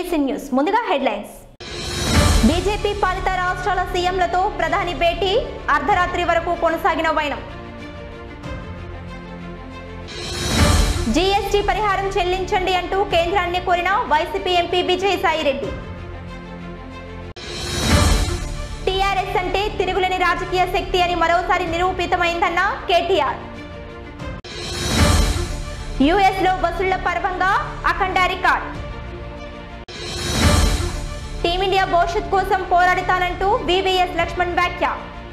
ABC news ముందుగా headlines. BJP పాలిత రాష్ట్రాల సీఎంలతో ప్రధాని భేటీ, అర్ధరాత్రి వరకు కొనసాగిన వైనం. జీఎస్టీ పరిహారం చెల్లించండి అంటూ కేంద్రాన్ని కోరిన వైసీపీ ఎంపీ విజయసాయిరెడ్డి. టీఆర్ఎస్ అంటే తిరుగులేని రాజకీయ శక్తి అని మరోసారి నిరూపితమైందన్న కేటీఆర్. యుఎస్ లో బస్సుల పర్వంగా అఖండ రికార్డ్. టీమిండియా భవిష్యత్ కోసం పోరాడుతానంటూ వివిఎస్ లక్ష్మణ్ వ్యాఖ్య.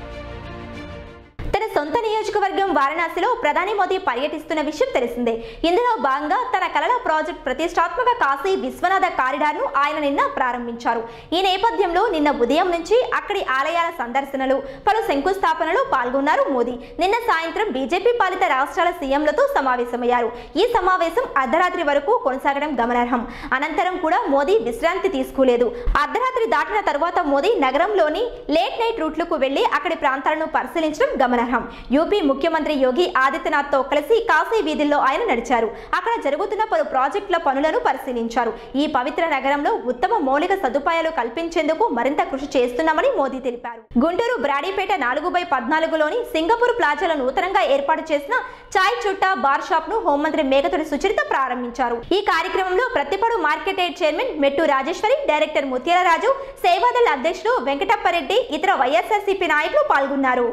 తన సొంత నియోజకవర్గం వారణాసిలో ప్రధాని మోదీ పర్యటిస్తున్న విషయం తెలిసిందే. ఇందులో భాగంగా తన కలల ప్రాజెక్ట్ ప్రతిష్టాత్మక కాశీ విశ్వనాథ కారిడార్ ను ఆయన నిన్న ప్రారంభించారు. ఈ నేపథ్యంలో నిన్న ఉదయం నుంచి అక్కడి ఆలయాల సందర్శనలు, పలు శంకుస్థాపనలు పాల్గొన్నారు మోదీ. నిన్న సాయంత్రం బీజేపీ పాలిత రాష్ట్రాల సీఎంలతో సమావేశమయ్యారు. ఈ సమావేశం అర్ధరాత్రి వరకు కొనసాగడం గమనార్హం. అనంతరం కూడా మోదీ విశ్రాంతి తీసుకోలేదు. అర్ధరాత్రి దాటిన తర్వాత మోదీ నగరంలోని లేట్ నైట్ రూట్లకు వెళ్లి అక్కడి ప్రాంతాలను పరిశీలించడం గమనార్హం. యూపీ ముఖ్యమంత్రి యోగి ఆదిత్యనాథ్ తో కలిసి కాశీ వీధుల్లో ఆయన నడిచారు. అక్కడ జరుగుతున్న పలు ప్రాజెక్టుల పనులను పరిశీలించారు. ఈ పవిత్ర నగరంలో ఉత్తమ మౌలిక సదుపాయాలు కల్పించేందుకు మరింత కృషి చేస్తున్నామని మోదీ తెలిపారు. గుంటూరు బ్రాడీపేట 4/14లోని సింగపూర్ ప్లాజాలో నూతనంగా ఏర్పాటు చేసిన చాయ్ చుట్టా బార్ షాప్ ను హోంమంత్రి మేఘతోటి సుచరిత ప్రారంభించారు. ఈ కార్యక్రమంలో ప్రతిపాడు మార్కెట్ యార్డ్ చైర్మన్ మెట్టు రాజేశ్వరి, డైరెక్టర్ ముత్యాల రాజు, సేవాదళ అధ్యక్షుడు వెంకటప్పరెడ్డి, ఇతర వైఎస్ఆర్సీపీ నాయకులు పాల్గొన్నారు.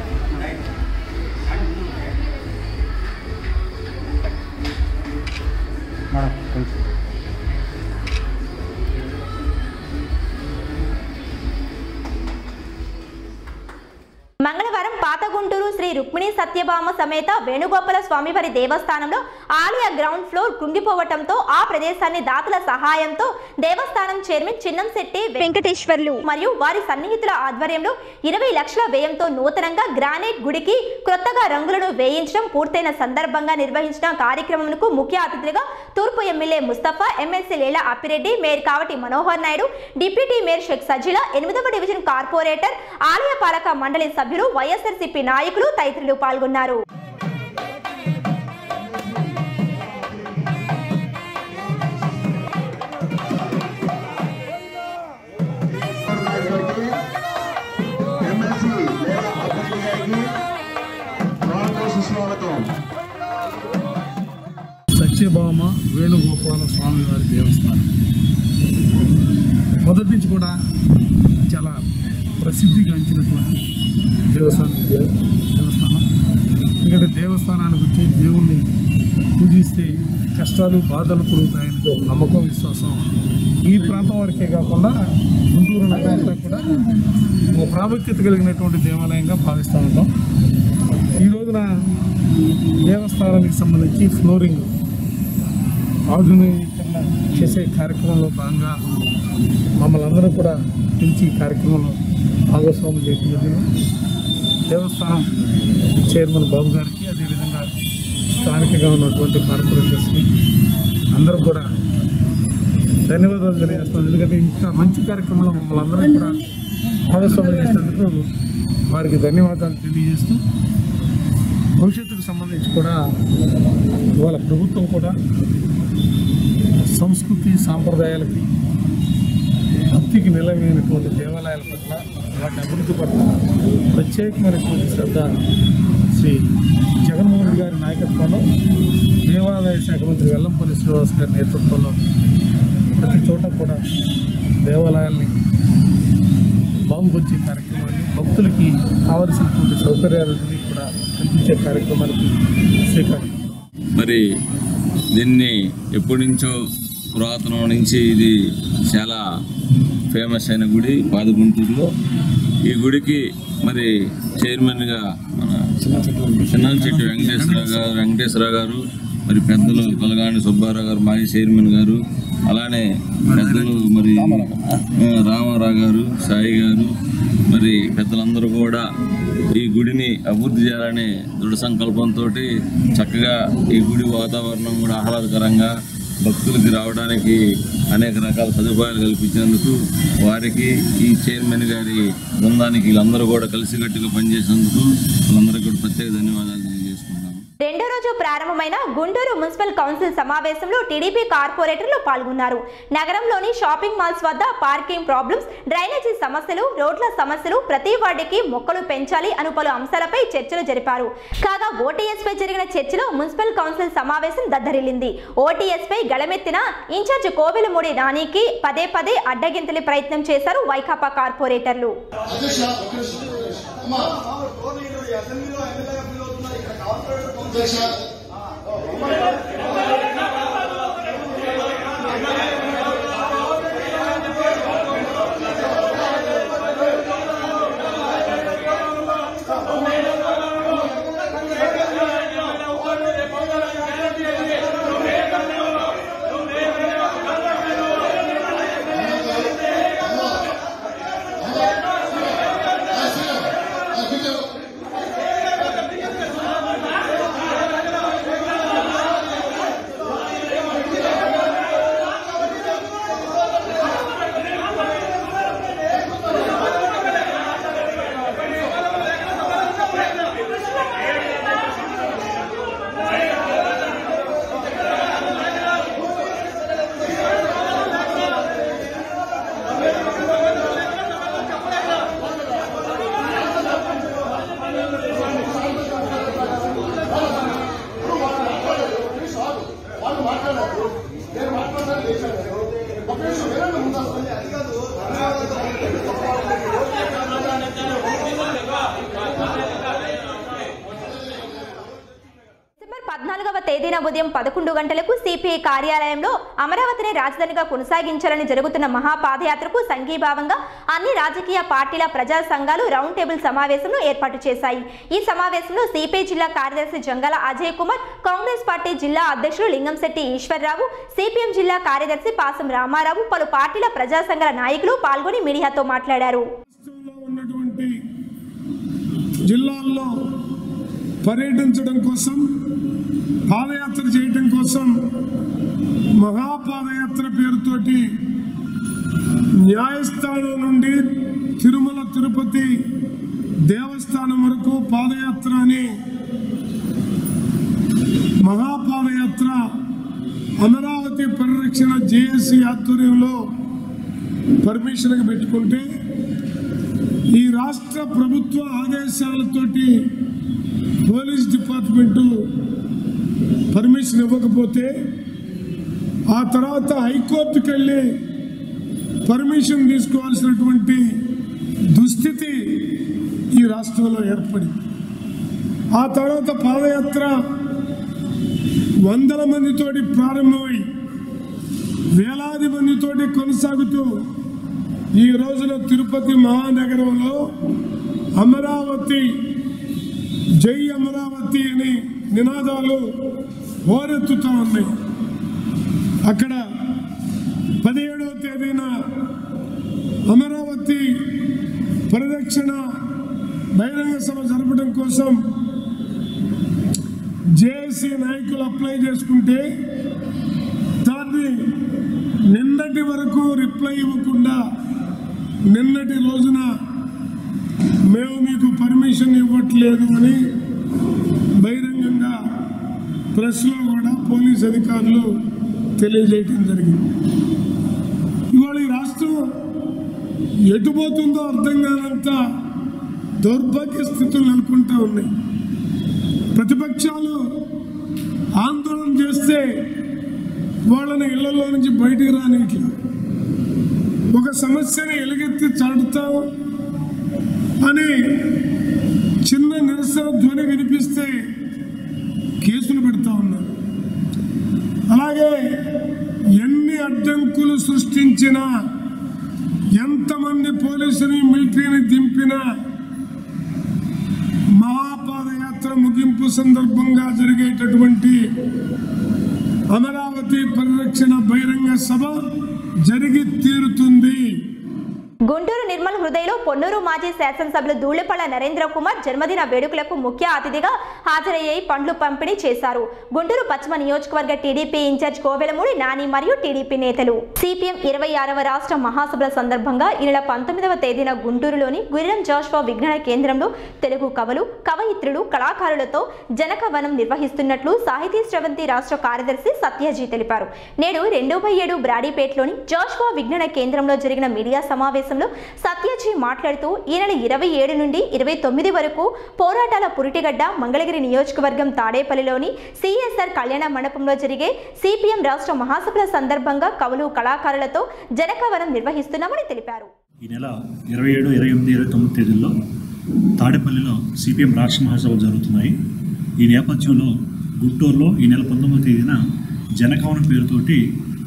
మంగళవారం పాత గుంటూరు శ్రీ రుక్మిణి సత్యభామ సమేత వేణుగోపాల స్వామివారి దేవస్థానంలో ఆలయ గ్రౌండ్ ఫ్లోర్ కుంగిపోవటంతో ఆ ప్రదేశాన్ని దాతల సహాయంతో దేవస్థానం చైర్మన్ చిన్నంశెట్టి వెంకటేశ్వర్లు మరియు వారి సన్నిహితుల ఆధ్వర్యంలో 20 లక్షల వ్యయంతో నూతనంగా గ్రానైట్ గుడికి కొత్తగా రంగులను వేయించడం పూర్తయిన సందర్భంగా నిర్వహించిన కార్యక్రమంకు ముఖ్య అతిథిగా తూర్పు MLA Mustafa, MLC Lella Appireddy, mayor Kavati Manohar Naidu, deputy mayor Sheikh Sajila, 8వ డివిజన్ కార్పొరేటర్, ఆలయ పాలక మండలి సభ్యులు, వైఎస్ఆర్సీపీ నాయకులు తదితరులు పాల్గొన్నారు. సత్యభామ వేణుగోపాల స్వామి వారి దేవస్థానం మొదటి నుంచి కూడా చాలా ప్రసిద్ధిగాంచినటువంటి దేవస్థానం. ఎందుకంటే దేవస్థానానికి వచ్చి దేవుణ్ణి పూజిస్తే కష్టాలు బాధలు పొరుగుతాయని ఒక నమ్మకం, విశ్వాసం ఈ ప్రాంతం వరకే కాకుండా గుంటూరు నగరంలో కూడా ఒక ప్రాముఖ్యత కలిగినటువంటి దేవాలయంగా భావిస్తూ ఉంటాం. ఈ రోజున దేవస్థానానికి సంబంధించి ఫ్లోరింగ్ ఆధునీకరణ చేసే కార్యక్రమంలో భాగంగా మమ్మల్ని అందరూ కూడా పిలిచి ఈ కార్యక్రమంలో భాగస్వామ్యం చేయడం జరిగింది. దేవస్థానం చైర్మన్ బాబు గారికి, అదేవిధంగా స్థానికంగా ఉన్నటువంటి కార్పొరేటర్స్కి అందరూ కూడా ధన్యవాదాలు తెలియజేస్తాం. ఎందుకంటే ఇంత మంచి కార్యక్రమంలో మమ్మల్ని అందరూ కూడా భాగస్వామ్యం చేసినందుకు వారికి ధన్యవాదాలు తెలియజేస్తూ, భవిష్యత్తుకు సంబంధించి కూడా ఇవాళ ప్రభుత్వం కూడా సంస్కృతి సాంప్రదాయాలకి, భక్తికి నిలవైనటువంటి దేవాలయాల పట్ల, వాటి అభివృద్ధి పట్ల ప్రత్యేకమైనటువంటి శ్రద్ధ శ్రీ జగన్మోహన్ రెడ్డి గారి నాయకత్వంలో, దేవాదాయ శాఖ మంత్రి వెల్లంపల్లి శ్రీనివాస్ గారి నేతృత్వంలో ప్రతి చోట కూడా దేవాలయాల్ని బాగుపరిచే కార్యక్రమాన్ని, భక్తులకి కావలసినటువంటి సౌకర్యాలన్నీ కూడా కల్పించే కార్యక్రమానికి శ్రీకారం. మరి దీన్ని ఎప్పటి నుంచో పురాతనం నుంచి ఇది చాలా ఫేమస్ అయిన గుడి పాత గుంటూరులో. ఈ గుడికి మరి చైర్మన్గా మన చిన్నంశెట్టి వెంకటేశ్వరరావు గారు, మరి పెద్దలు కొలగాని సుబ్బారావు గారు, మాజీ చైర్మన్ గారు, అలానే పెద్దలు మరి రామారావు గారు, సాయి గారు, మరి పెద్దలందరూ కూడా ఈ గుడిని అభివృద్ధి చేయాలనే దృఢ సంకల్పంతో చక్కగా ఈ గుడి వాతావరణం కూడా ఆహ్లాదకరంగా భక్తులకి రావడానికి అనేక రకాల సదుపాయాలు కల్పించినందుకు వారికి, ఈ చైర్మన్ గారి బృందానికి వీళ్ళందరూ కూడా కలిసికట్టుగా పనిచేసినందుకు వాళ్ళందరికీ కూడా ప్రత్యేక ధన్యవాదాలు తెలియజేసుకుంటాను. రెండో రోజు ప్రారంభమైన గుంటూరు మున్సిపల్ కౌన్సిల్ సమావేశంలో టీడీపీ కార్పొరేటర్లు పాల్గొన్నారు. నగరంలోని షాపింగ్ మాల్స్ వద్ద పార్కింగ్ ప్రాబ్లమ్స్, డ్రైనేజీ సమస్యలు, రోడ్ల సమస్యలు, ప్రతి వార్డుకి మొక్కలు పెంచాలి అను పలు అంశాలపై చర్చలు జరిపారు. కాగా ఓటీఎస్ పై జరిగిన చర్చలో మున్సిపల్ కౌన్సిల్ సమావేశం దద్దరిల్లింది. ఓటీఎస్ పై గళమెత్తిన ఇన్ఛార్జ్ కోవెలమూడి నానికి పదే పదే అడ్డగింతలి ప్రయత్నం చేశారు వైకాపా కార్పొరేటర్లు. తేదీన ఉదయం 11 గంటలకు సిపిఐ కార్యాలయంలో అమరావతిని రాజధానిగా కొనసాగించాలని జరుగుతున్న మహాపాదయాత్రకు సంఘీభావంగా అన్ని రాజకీయ పార్టీల ప్రజా సంఘాలు రౌండ్ టేబుల్ సమావేశంను ఏర్పాటు చేశాయి. ఈ సమావేశంలో సిపిఐ జిల్లా కార్యదర్శి జంగాల అజయ్ కుమార్, కాంగ్రెస్ పార్టీ జిల్లా అధ్యక్షులు లింగంశెట్టి ఈశ్వర్రావు, సిపిఎం జిల్లా కార్యదర్శి పాసం రామారావు, పలు పార్టీల ప్రజా సంఘాల నాయకులు పాల్గొని మీడియాతో మాట్లాడారు. జిల్లాల్లో పర్యటించడం కోసం, పాదయాత్ర చేయడం కోసం మహాపాదయాత్ర పేరుతోటి న్యాయస్థానం నుండి తిరుమల తిరుపతి దేవస్థానం వరకు పాదయాత్ర అని మహాపాదయాత్ర అమరావతి పరిరక్షణ జేఏసీ ఆధ్వర్యంలో పర్మిషన్కి పెట్టుకుంటే ఈ రాష్ట్ర ప్రభుత్వ ఆదేశాలతోటి పోలీస్ డిపార్ట్మెంటు పర్మిషన్ ఇవ్వకపోతే ఆ తర్వాత హైకోర్టుకి వెళ్ళి పర్మిషన్ తీసుకోవాల్సినటువంటి దుస్థితి ఈ రాష్ట్రంలో ఏర్పడింది. ఆ తర్వాత పాదయాత్ర వందల మందితోటి ప్రారంభమై వేలాది మందితోటి కొనసాగుతూ ఈ రోజున తిరుపతి మహానగరంలో అమరావతి, జై అమరావతి అని నినాదాలు హోరెత్తుతూ ఉన్నాయి. అక్కడ 17వ తేదీన అమరావతి పరిరక్షణ బహిరంగ సభ జరపడం కోసం జేఏసీ నాయకులు అప్లై చేసుకుంటే దాన్ని నిన్నటి వరకు రిప్లై ఇవ్వకుండా నిన్నటి రోజున మేము మీకు పర్మిషన్ ఇవ్వట్లేదు అని బహిరంగంగా ప్రెస్లో కూడా పోలీస్ అధికారులు తెలియజేయటం జరిగింది. ఇవాళ ఈ రాష్ట్రం ఎటుపోతుందో అర్థం కానంత దౌర్భాగ్య స్థితులు నెలకొంటూ ఉన్నాయి. ప్రతిపక్షాలు ఆందోళన చేస్తే వాళ్ళని ఇళ్లలో నుంచి బయటికి రానిట్లా, ఒక సమస్యని ఎలుగెత్తి చాటుతాం అని చిన్న నిరసన ధ్వని వినిపిస్తే కేసులు పెడతా ఉన్నారు. అలాగే ఎన్ని అడ్డంకులు సృష్టించినా, ఎంతమంది పోలీసుని మిలిటరీని దింపినా మహాపాదయాత్ర ముగింపు సందర్భంగా జరిగేటటువంటి అమరావతి పరిరక్షణ బహిరంగ సభ జరిగి తీరుతుంది. గుంటూరు నిర్మల్ హృదయలో పొన్నూరు మాజీ శాసనసభ్యులు ధూళిపళ్ల నరేంద్ర కుమార్ జన్మదిన వేడుకలకు ముఖ్య అతిథిగా హాజరయ్యి పండ్లు పంపిణీ చేశారు. గుంటూరు పశ్చిమ నియోజకవర్గ టీడీపీ ఇన్ఛార్జ్ కోవెలమూడి నాని మరియు టీడీపీ నేతలు సిపిఎం 26వ రాష్ట్ర మహాసభల సందర్భంగా ఈ నెల 19వ తేదీన గుంటూరులోని గుర్రం జాషువా విజ్ఞాన కేంద్రంలో తెలుగు కవులు, కవయిత్రులు, కళాకారులతో జనకవనం నిర్వహిస్తున్నట్లు సాహితీ స్రవంతి రాష్ట్ర కార్యదర్శి సత్యజీ తెలిపారు. నేడు 2/7 బ్రాడీపేటలోని జాషువా విజ్ఞాన కేంద్రంలో జరిగిన మీడియా సమావేశంలో సత్యజీ మాట్లాడుతూ ఈ నెల 27 నుండి 29 వరకు పోరాటాల పురిటిగడ్డ మంగళగిరి నియోజకవర్గం తాడేపల్లిలోని సిఎస్ఆర్ కళ్యాణ మండపంలో జరిగే సిపిఎం రాష్ట్ర మహాసభల సందర్భంగా కవులు, కళాకారులతో జనకవనం నిర్వహిస్తున్నామని తెలిపారు. ఈ నెల 27, 28, 29 తేదీల్లో తాడేపల్లిలో సిపిఎం రాష్ట్ర మహాసభలు జరుగుతున్నాయి. ఈ నేపథ్యంలో గుంటూరులో ఈ నెల 19వ తేదీన జనకవనం పేరుతోటి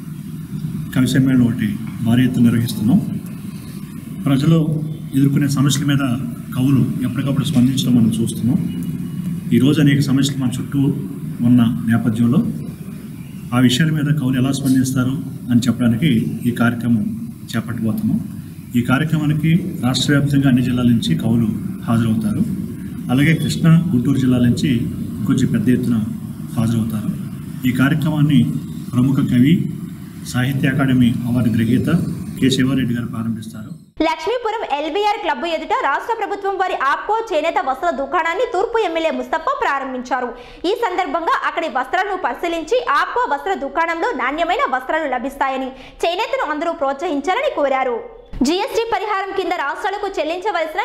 కవి సమ్మేళనం ఒకటి భారీ ఎత్తున నిర్వహిస్తున్నాం. ప్రజలు ఎదుర్కొనే సమస్యల మీద కవులు ఎప్పటికప్పుడు స్పందించడం మనం చూస్తున్నాం. ఈరోజు అనేక సమస్యలు మన చుట్టూ ఉన్న నేపథ్యంలో ఆ విషయాల మీద కవులు ఎలా స్పందిస్తారు అని చెప్పడానికి ఈ కార్యక్రమం చేపట్టబోతున్నాం. ఈ కార్యక్రమానికి రాష్ట్ర వ్యాప్తంగా అన్ని జిల్లాల నుంచి కవులు హాజరవుతారు. అలాగే కృష్ణా, గుంటూరు జిల్లాల నుంచి కొంచెం పెద్ద ఎత్తున హాజరవుతారు. ఈ కార్యక్రమాన్ని ప్రముఖ కవి, సాహిత్య అకాడమీ అవార్డు గ్రహీత కె. శివారెడ్డి గారు ప్రారంభిస్తారు. లక్ష్మీపురం ఎల్బీఆర్ క్లబ్ ఎదుట రాష్ట్ర ప్రభుత్వం వారి ఆప్కో చేనేత వస్త్ర దుకాణాన్ని తూర్పు ఎమ్మెల్యే ముస్తఫా ప్రారంభించారు. ఈ సందర్భంగా అక్కడి వస్త్రాలను పరిశీలించి ఆప్కో వస్త్ర దుకాణంలో నాణ్యమైన వస్త్రాలు లభిస్తాయని, చేనేతను అందరూ ప్రోత్సహించాలని కోరారు. జీఎస్టీ పరిహారం కింద రాష్ట్రాలకు చెల్లించవలసిన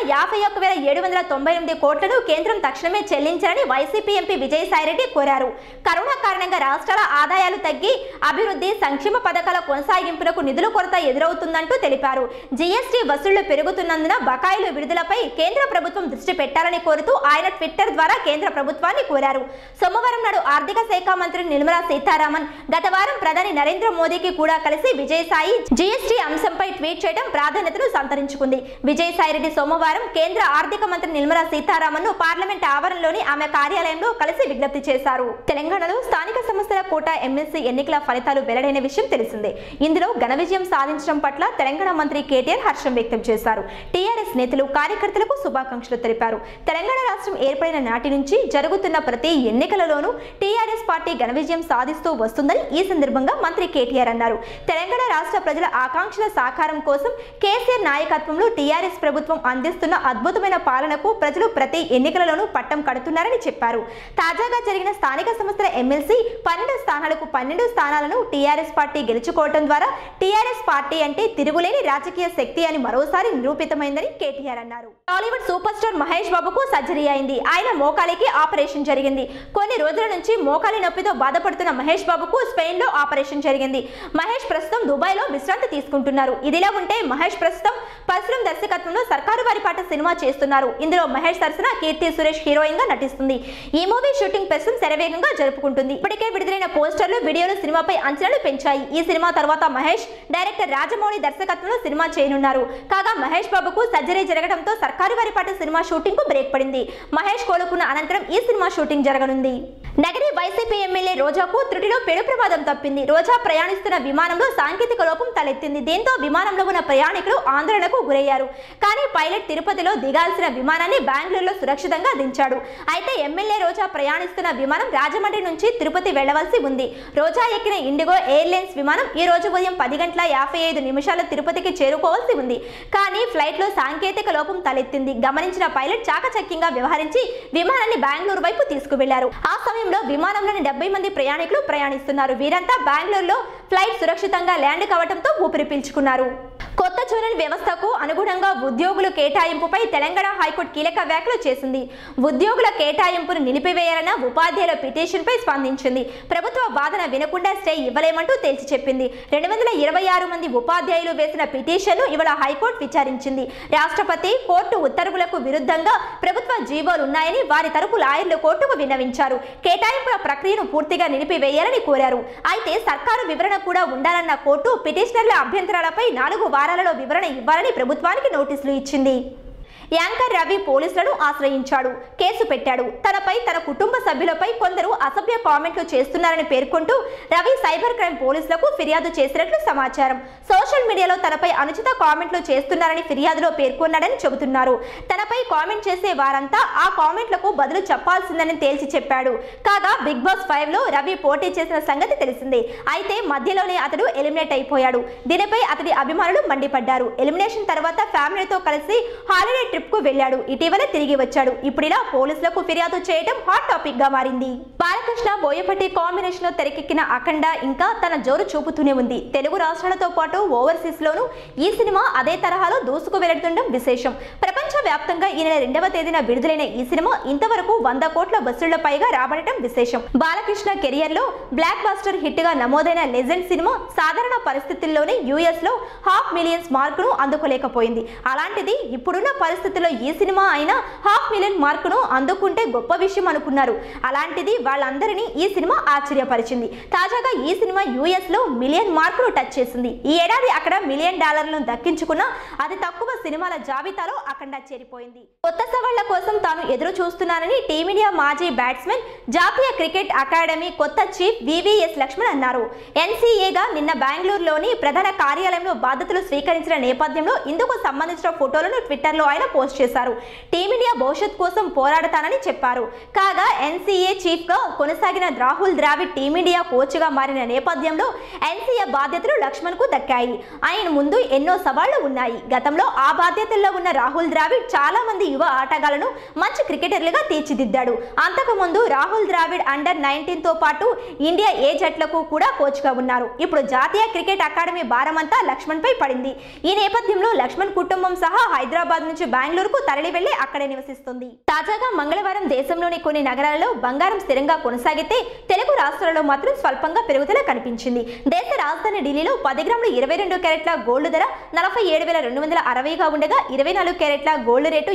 51,798 కోట్లను కేంద్రం తక్షణమే చెల్లించాలని వైసీపీ ఎంపీ విజయసాయిరెడ్డి కోరారు. కరోనా కారణంగా రాష్ట్రాల ఆదాయాలు తగ్గి అభివృద్ధి, సంక్షేమ పథకాల కొనసాగింపునకు నిధుల కొరత ఎదురవుతుందంటూ తెలిపారు. జీఎస్టీ వసూళ్లు పెరుగుతున్నందున బకాయిలు విడుదలపై కేంద్ర ప్రభుత్వం దృష్టి పెట్టాలని కోరుతూ ఆయన ట్విట్టర్ ద్వారా కేంద్ర ప్రభుత్వాన్ని కోరారు. సోమవారం నాడు ఆర్థిక శాఖ మంత్రి నిర్మలా సీతారామన్ గత వారం ప్రధాని నరేంద్ర మోదీకి కూడా కలిసి విజయసాయి జీఎస్టీ అంశంపై ట్వీట్ చేయడం ప్రాధాన్యతను సంతరించుకుంది. విజయసాయిరెడ్డి సోమవారం కేంద్ర ఆర్థిక మంత్రి నిర్మలా సీతారామన్ ను పార్లమెంట్ ఆవరణలోని ఆమె కార్యాలయంలో కలిసి విజ్ఞప్తి చేశారు. తెలంగాణలో స్థానిక సంస్థల కోటా ఎమ్మెల్సీ ఎన్నికల ఫలితాలు వెల్లడైన విషయం తెలిసిందే. ఇందులో ఘన విజయం సాధించడం పట్ల తెలంగాణ మంత్రి కేటీఆర్ హర్షం వ్యక్తం చేశారు. టీఆర్ఎస్ నేతలు, కార్యకర్తలకు శుభాకాంక్షలు తెలిపారు. తెలంగాణ రాష్ట్రం ఏర్పడిన నాటి నుంచి జరుగుతున్న ప్రతి ఎన్నికలలోనూ టీఆర్ఎస్ పార్టీ ఘన విజయం సాధిస్తూ వస్తుందని ఈ సందర్భంగా మంత్రి కేటీఆర్ అన్నారు. తెలంగాణ రాష్ట్ర ప్రజల ఆకాంక్షల సాకారం కోసం కేసీఆర్ నాయకత్వంలో టీఆర్ఎస్ ప్రభుత్వం అందిస్తున్న అద్భుతమైన పాలనకు ప్రజలు ప్రతి ఎన్నికలలోనూ పట్టం కడుతున్నారని చెప్పారు. తాజాగా జరిగిన స్థానిక సంస్థల ఎమ్మెల్సీ 12 స్థానాలకు 12 స్థానాలను టీఆర్ఎస్ పార్టీ గెలుచుకోవడం ద్వారా టీఆర్ఎస్ పార్టీ అంటే తిరుగులేని రాజకీయ శక్తి అని మరోసారి నిరూపితమైందని కేటీఆర్ అన్నారు. టాలీవుడ్ సూపర్ స్టార్ మహేష్ బాబుకు సర్జరీ అయింది. ఆయన మోకాలికి ఆపరేషన్ జరిగింది. కొన్ని రోజుల నుంచి మోకాలి నొప్పితో బాధపడుతున్న మహేష్ బాబుకు స్పెయిన్ లో ఆపరేషన్ జరిగింది. మహేష్ ప్రస్తుతం దుబాయ్ లో విశ్రాంతి తీసుకుంటున్నారు. ఇదిలా ఉంటే మహేష్ ప్రస్తుతం పరశురామ్ దర్శకత్వంలో సర్కారు వారి పాట సినిమా చేస్తున్నారు. ఇందులో మహేష్ సరసన కీర్తి సురేష్ హీరోయిన్ గా నటిస్తుంది. ఈ మూవీ షూటింగ్ ప్రస్తుతం శరవేగంగా జరుపుకుంటుంది. ఇప్పటికే విడుదలైన పోస్టర్లు, వీడియోలు సినిమాపై అంచనాలు పెంచాయి. ఈ సినిమా తర్వాత మహేష్ డైరెక్టర్ రాజమౌళి దర్శకత్వంలో సినిమా చేయనున్నారు. కాగా మహేష్ బాబుకు సర్జరీ జరగడంతో సర్కారు వారి పాట సినిమా షూటింగ్ కు బ్రేక్ పడింది. మహేష్ కోలుకున్న అనంతరం ఈ సినిమా షూటింగ్ జరగనుంది. నగరి వైసీపీ ఎమ్మెల్యే రోజాకు త్రుటిలో పెను ప్రమాదం తప్పింది. రోజా ప్రయాణిస్తున్న విమానంలో సాంకేతిక లోపం తలెత్తింది. దీంతో విమానంలో ఉన్న ప్రయాణికులు ఆందోళనకు గురయ్యారు. కానీ పైలట్ తిరుపతిలో దిగాల్సిన విమానాన్ని బెంగళూరులో సురక్షితంగా దించాడు. అయితే ఎమ్మెల్యే రోజా ప్రయాణిస్తున్న విమానం రాజమండ్రి నుంచి తిరుపతి వెళ్లవలసి ఉంది. రోజా ఎక్కిన ఇండిగో ఎయిర్లైన్స్ విమానం ఈ రోజు ఉదయం 10:55 తిరుపతికి చేరుకోవాల్సి ఉంది. కానీ ఫ్లైట్ లో సాంకేతిక లోపం తలెత్తింది. గమనించిన పైలట్ చాకచక్యంగా వ్యవహరించి విమానాన్ని బెంగళూరు వైపు తీసుకువెళ్లారు. ఆ సమయంలో విమానంలోని 70 మంది ప్రయాణికులు ప్రయాణిస్తున్నారు. వీరంతా బెంగళూరులో ఫ్లైట్ సురక్షితంగా ల్యాండ్ కావడంతో ఊపిరి పీల్చుకున్నారు. కొత్త జోనల్ వ్యవస్థకు అనుగుణంగా ఉద్యోగుల కేటాయింపుపై తెలంగాణ హైకోర్టు కీలక వ్యాఖ్యలు చేసింది. ఉద్యోగుల కేటాయింపును నిలిపివేయాలన్న ఉపాధ్యాయుల పిటిషన్పై స్పందించింది. ప్రభుత్వ వాదన వినకుండా స్టే ఇవ్వలేమంటూ తేల్చి చెప్పింది. 226 మంది ఉపాధ్యాయులు వేసిన పిటిషన్ను ఇవాళ హైకోర్టు విచారించింది. రాష్ట్రపతి కోర్టు ఉత్తర్వులకు విరుద్ధంగా ప్రభుత్వ జీవోలున్నాయని వారి తరపు లాయర్లు కోర్టుకు విన్నవించారు. కేటాయింపుల ప్రక్రియను పూర్తిగా నిలిపివేయాలని కోరారు. అయితే సర్కారు వివరణ కూడా ఉండాలన్న కోర్టు పిటిషనర్ల అభ్యంతరాలపై 4 వారాలలో వివరణ ఇవ్వాలని ప్రభుత్వానికి నోటీసులు ఇచ్చింది. యాంకర్ రవి పోలీసులను ఆశ్రయించాడు, కేసు పెట్టాడు. తనపై, తన కుటుంబ సభ్యులపై కొందరు అసభ్య కామెంట్లు చేస్తున్నారని పేర్కొంటూ రవి సైబర్ క్రైమ్ పోలీసులకు ఫిర్యాదు చేసినట్లు సమాచారం. సోషల్ మీడియాలో తనపై అనుచిత కామెంట్లు చేస్తున్నారని ఫిర్యాదులో పేర్కొన్నాడని చెబుతున్నారు. తనపై కామెంట్ చేసే వారంతా ఆ కామెంట్లకు బదులు చెప్పాల్సిందని తేల్చి చెప్పాడు. కాగా బిగ్ బాస్ 5లో రవి పోటీ చేసిన సంగతి తెలిసిందే. అయితే మధ్యలోనే అతడు ఎలిమినేట్ అయిపోయాడు. దీనిపై అతడి అభిమానులు మండిపడ్డారు. ఎలిమినేషన్ తర్వాత ఫ్యామిలీతో కలిసి హాలిడే ట్రిప్ కు వెళ్ళాడు. ఇటీవల తిరిగి వచ్చాడు. ఇప్పుడు ఇలా పోలీసులకు ఫిర్యాదు చేయడం హాట్ టాపిక్ గా మారింది. బాలకృష్ణ బోయపట్టి కాంబినేషన్ లో తెరకెక్కిన అఖండ ఇంకా తన జోరు చూపుతూనే ఉంది. తెలుగు రాష్ట్రాలతో పాటు ఓవర్సీస్ లోను ఈ సినిమా అదే తరహాలో దూసుకు వెళ్తుండడం విశేషం. ప్రపంచ వ్యాప్తంగా ఈ నెల 2వ తేదీన విడుదలైన ఈ సినిమా ఇంతవరకు 100 కోట్ల వసూళ్ల పైగా రాబడటం విశేషం. బాలకృష్ణ కెరియర్ లో బ్లాక్ బస్టర్ హిట్ గా నమోదైన లెజెండ్ సినిమా సాధారణ పరిస్థితుల్లోనే US లో 500,000 మార్కును అందుకోలేకపోయింది. అలాంటిది ఇప్పుడున్న పరిస్థితుల్లో ఈ సినిమా అయినా 500,000 మార్కును అందుకుంటే గొప్ప విషయం అనుకున్నారు. అలాంటిది వాళ్ళందరినీ ఈ సినిమా ఆశ్చర్యపరిచింది. తాజాగా ఈ సినిమా US లో 1,000,000 మార్కులు టచ్ చేసింది. ఈ ఏడాది అక్కడ $1 మిలియన్ దక్కించుకున్న అతి తక్కువ సినిమాల జాబితాలో అఖండ చేరిపోయింది. కొత్త సవాళ్ల కోసం తాను ఎదురు చూస్తున్నానని టీమిండియా మాజీ బ్యాట్స్మెన్, జాతీయ క్రికెట్ అకాడమీ కొత్త చీఫ్ VVS లక్ష్మణ్ అన్నారు. NCAగా నిన్న బెంగళూరులోని ప్రధాన కార్యాలయంలో బాధ్యతలు స్వీకరించిన నేపథ్యంలో ఇందుకు సంబంధించిన ఫోటోలను ట్విట్టర్లో ఆయన పోస్ట్ చేశారు. టీమిండియా భవిష్యత్ కోసం పోరాడతానని చెప్పారు. కాగా NCA చీఫ్ గా కొనసాగిన రాహుల్ ద్రావిడ్ టీమిండియా కోచ్ గా మారిన నేపథ్యంలో NCA బాధ్యతలు లక్ష్మణ్ కు దక్కాయి. ఆయన ముందు ఎన్నో సవాళ్లు ఉన్నాయి. గతంలో ఆ బాధ్యతల్లో ఉన్న రాహుల్ ద్రావిడ్ చాలా మంది యువ ఆటగాళ్లను మంచి క్రికెటర్లుగా తీర్చిదిద్దాడు. అంతకుముందు రాహుల్ ద్రావిడ్ అండర్-19 తో పాటు ఇండియా ఏ జట్లకు కూడా కోచ్ గా ఉన్నారు. ఇప్పుడు జాతీయ క్రికెట్ అకాడమీ భారమంతా లక్ష్మణ్ పై పడింది. ఈ నేపథ్యంలో లక్ష్మణ్ కుటుంబం సహా హైదరాబాద్ నుంచి బెంగళూరుకు తరలి వెళ్లి అక్కడే నివసిస్తుంది. తాజాగా మంగళవారం దేశంలోని కొన్ని నగరాలలో బంగారం స్థిరంగా కొనసాగితే తెలుగు రాష్ట్రాలలో మాత్రం స్వల్పంగా పెరుగుదల కనిపించింది. దేశ రాజధాని ఢిల్లీలో 10 గ్రాముల 22 క్యారెట్ల గోల్డ్ ధర 47,260గా ఉండగా 24 క్యారెట్ల గోల్డ్ రేటు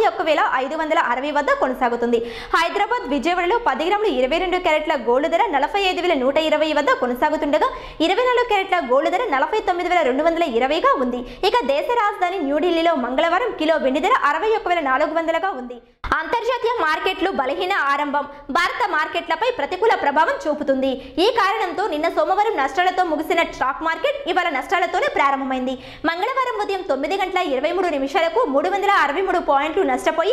51,560 వద్ద కొనసాగుతుంది. హైదరాబాద్, విజయవాడలో 10 గ్రాముల 22 క్యారెట్ల గోల్డ్ ధర 45,120 వద్ద కొనసాగుతుండగా 24 క్యారెట్ల గోల్డ్ ధర 49,220గా ఉంది. ఇక దేశ రాజధాని న్యూఢిల్లీలో మంగళవారం కిలో వెండి ధర 61,400గా ఉంది. అంతర్జాతీయ మార్కెట్లు బలహీన ఆరంభం భారత మార్కెట్లపై ప్రతికూల ప్రభావం చూపుతుంది. ఈ కారణంతో నిన్న సోమవారం నష్టాలతో ముగిసిన స్టాక్ మార్కెట్ ఇవాళ నష్టాలతోనే ప్రారంభమైంది. మంగళవారం ఉదయం 9:23 363 పాయింట్లు నష్టపోయి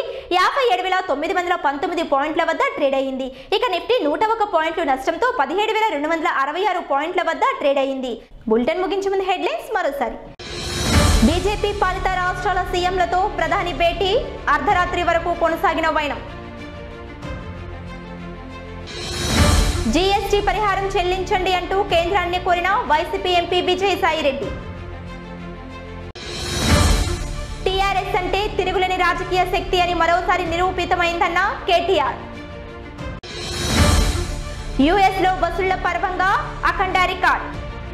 57,919 పాయింట్ల వద్ద ట్రేడ్ అయింది. ఇక నిఫ్టీ 101 పాయింట్లు నష్టంతో 17,266 పాయింట్ల వద్ద ట్రేడ్ అయింది. బులెటిన్ ముగించే ముందు హెడ్లైన్స్ మరోసారి. బీజేపీ పాలిత రాష్ట్రాల సీఎంలతో ప్రధాని భేటీ, అర్ధరాత్రి వరకు కొనసాగిన వైనం. GST పరిహారం చెల్లించండి అంటూ కేంద్రాన్ని కోరిన వైసీపీ ఎంపీ విజయసాయిరెడ్డి. టీఆర్ఎస్ అంటే తిరుగులేని రాజకీయ శక్తి అని మరోసారి నిరూపితమైందన్న కేటీఆర్. US లో వసూళ్ల పర్వంగా అఖండ రికార్డ్.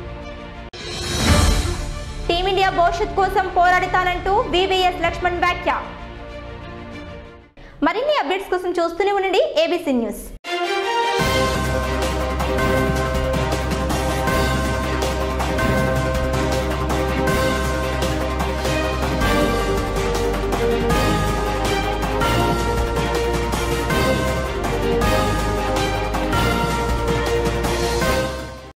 టీమిండియా భవిష్యత్ కోసం పోరాడుతానంటూ VVS లక్ష్మణ్ వ్యాఖ్య. మరిన్ని అప్డేట్స్ కోసం చూస్తూనే ఉండండి ABC న్యూస్.